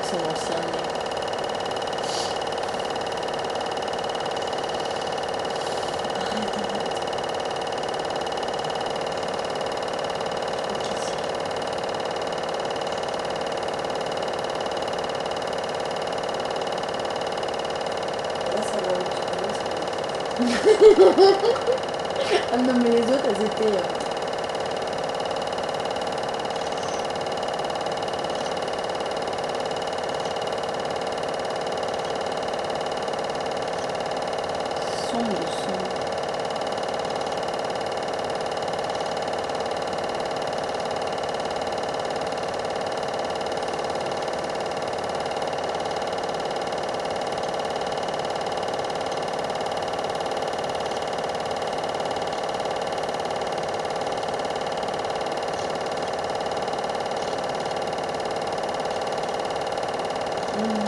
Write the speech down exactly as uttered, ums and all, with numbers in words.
forcément cerné. Arrête, arrête. Ok, si. Là, ça va un petit peu, ça Ah non, mais les autres, elles étaient. euh, sombres de sombres. Mhm.